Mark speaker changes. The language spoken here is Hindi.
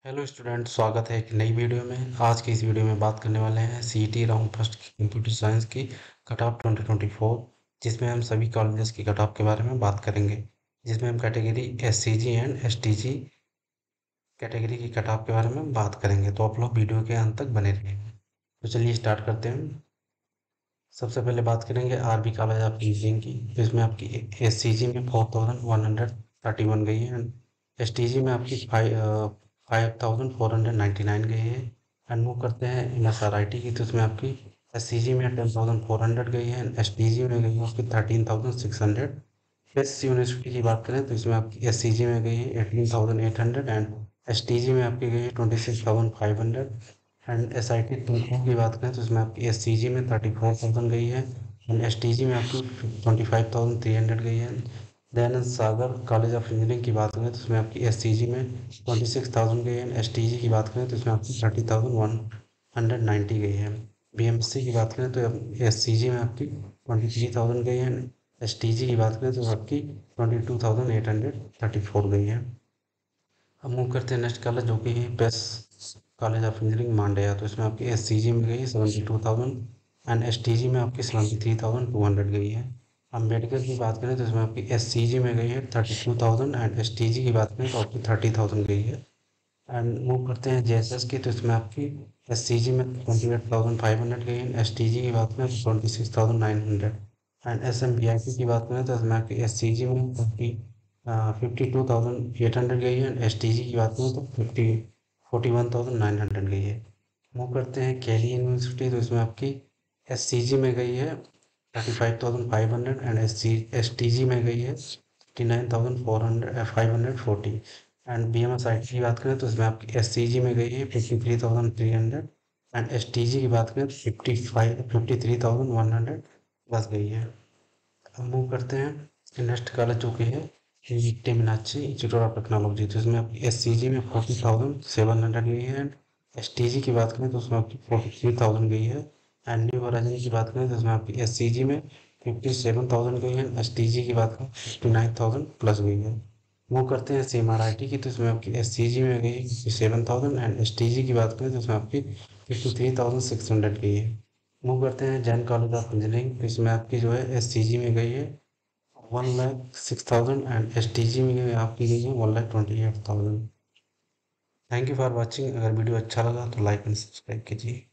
Speaker 1: हेलो स्टूडेंट, स्वागत है एक नई वीडियो में। आज की इस वीडियो में बात करने वाले हैं CET round first computer science की कट ऑफ 2024, जिसमें हम सभी कॉलेजेस की कट ऑफ के बारे में बात करेंगे। जिसमें हम category SCG and STG category की कट ऑफ के बारे में बात करेंगे। तो आप लोग वीडियो के अंत तक बने रहिए। तो चलिए स्टार्ट करते हैं। सबसे पहले बात करेंगे आरबी कॉलेज ऑफ इंजीनियरिंग की। तो इसमें आपकी एससीजी में 4131 गई है, एसटीजी में आपकी 5499 गई है। एंड मूव करते हैं एमएसआरआईटी की। तो इसमें आपकी एससीजी में 10400 गई है, एसटीजी में गई है आपकी 13600। एस यूनिवर्सिटी की बात करें तो इसमें आपकी एससीजी में गई है 18800 एंड एसटीजी में आपकी गई है 26500। एंड एसआईटी तुमको की बात करें तो इसमें आपकी एससीजी में 34000 गई है एंड एसटीजी में आपकी 25300 गई है। Dayanand Sagar college of engineering की बात करें तो इसमें आपकी एससीजी में 26000 गई है, एसटीजी की बात करें तो इसमें आपकी 30190 गई है। बीएमसी की बात करें तो एससीजी में आपकी 23000 गई है, एसटीजी की बात करें तो आपकी 22834 गई है। अब मूव करते हैं नेक्स्ट कॉलेज जो कि है PES college of engineering Mandya. तो इसमें आपकी एससीजी में गई है 72,000 एंड एसटीजी में आपकी 73,200 गई है। अम्बेडकर की बात करें तो इसमें आपकी एससीजी में गई है 32,000 एंड एसटीजी की बात करें तो आपकी 30,000 गई है। एंड मूव करते हैं जेएसएस की। तो इसमें आपकी एससीजी में 28,500 गई है, एसटीजी की बात करें तो 26,900। एंड एसएमबीआईटी की बात करें तो इसमें आपकी एससीजी में आपकी 52,800 गई है, एसटीजी की बात करें तो 41,900 गई है। मूव करते हैं केली यूनिवर्सिटी। तो इसमें आपकी एससीजी में गई है 35,500 एंड एसटीजी में गई है 59,540। एंड बीएमएसआईटी की बात करें तो इसमें आपकी एससीजी में गई है 53,300 एंड एसटीजी की बात करें तो 53,100 बस गई है। अब मूव करते हैं नेक्स्ट कॉलेज जो कि है T Meenakshi institute of technology. तो इसमें आपकी एससीजी में 40,700 गई है, एसटीजी की बात करें तो उसमें आपकी 43,000 गई है। एंड न्यू होराइजन की बात करें तो इसमें आपकी एससीजी में 57,000 गई है, एसटीजी की बात करें 59,000 प्लस गई है। मूव करते हैं सीएमआरआईटी की। तो इसमें आपकी एससीजी में गई है 57,000 एंड एसटीजी की बात करें तो इसमें आपकी 53,600 गई है। मूव करते हैं जैन कॉलेज ऑफ इंजीनियरिंग। तो इसमें आपकी जो है एससीजी में गई है 1,06,000 एंड एसटीजी में आपकी गई है 1,28,000। Thank you for watching. अगर वीडियो अच्छा लगा तो लाइक एंड सब्सक्राइब कीजिए।